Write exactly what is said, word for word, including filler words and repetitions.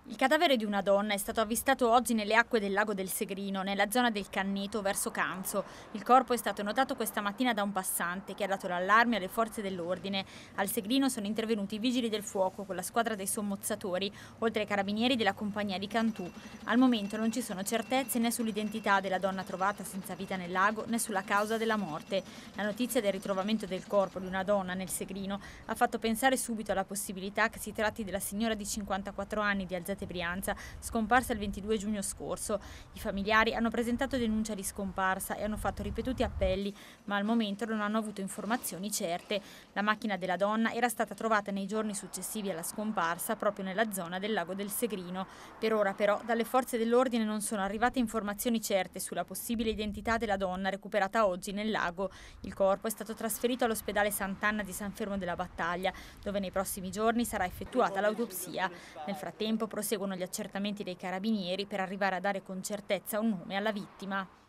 Il cadavere di una donna è stato avvistato oggi nelle acque del lago del Segrino, nella zona del Canneto verso Canzo. Il corpo è stato notato questa mattina da un passante che ha dato l'allarme alle forze dell'ordine. Al Segrino sono intervenuti i vigili del fuoco con la squadra dei sommozzatori, oltre ai carabinieri della compagnia di Cantù. Al momento non ci sono certezze né sull'identità della donna trovata senza vita nel lago né sulla causa della morte. La notizia del ritrovamento del corpo di una donna nel Segrino ha fatto pensare subito alla possibilità che si tratti della signora di cinquantaquattro anni di Alzate Brianza, scomparsa il ventidue giugno scorso. I familiari hanno presentato denuncia di scomparsa e hanno fatto ripetuti appelli, ma al momento non hanno avuto informazioni certe. La macchina della donna era stata trovata nei giorni successivi alla scomparsa proprio nella zona del lago del Segrino. Per ora però dalle forze dell'ordine non sono arrivate informazioni certe sulla possibile identità della donna recuperata oggi nel lago. Il corpo è stato trasferito all'ospedale Sant'Anna di San Fermo della Battaglia, dove nei prossimi giorni sarà effettuata l'autopsia. Nel frattempo proseguono gli accertamenti dei carabinieri per arrivare a dare con certezza un nome alla vittima.